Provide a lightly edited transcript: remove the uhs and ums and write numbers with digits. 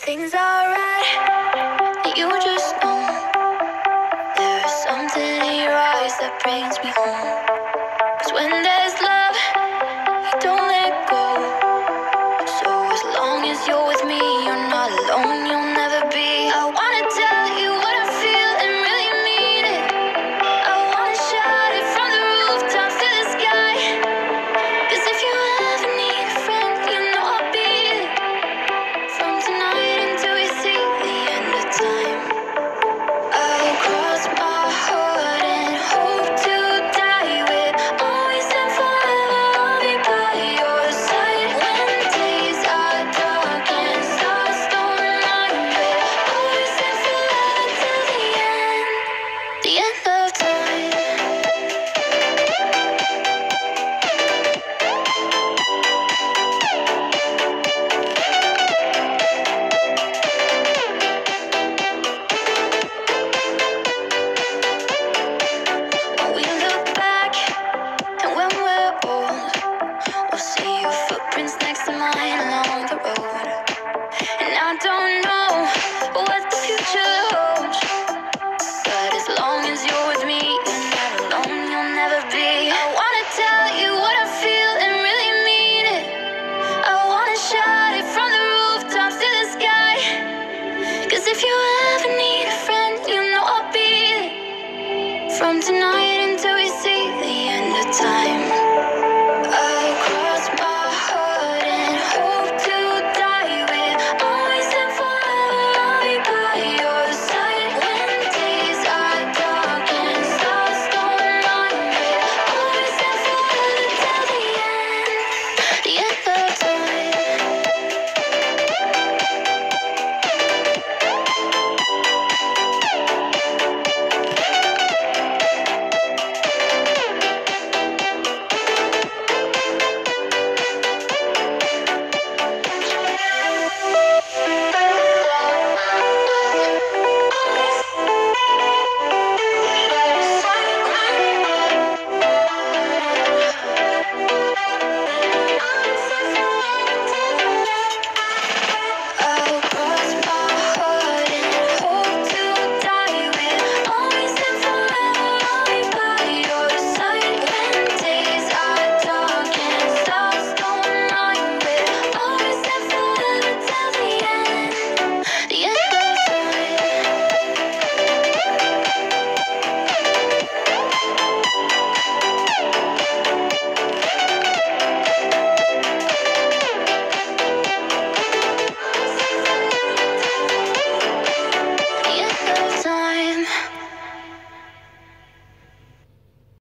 things are right, you just know. There's something in your eyes that brings me home. 'Cause when there's love, you don't let go. So as long as you're with me, you're not alone, you'll never be. I wanna tell you what I feel and really mean it. I wanna shout it from the rooftops to the sky. 'Cause if you ever need a friend, you know I'll be it. From tonight until we see the end of time, I'll cross my heart and hope to die with. Always and forever, I'll be by your side. When days are dark and stars don't mind me. Always and forever till the end of time. When we look back and when we're old, we'll see your footprints next to mine along the road. And I don't know what the future holds, but as long as you're with me, you're not alone, you'll never be. I wanna tell you what I feel and really mean it. I wanna shout it from the rooftops to the sky. 'Cause if you ever need a friend, you know I'll be it. From tonight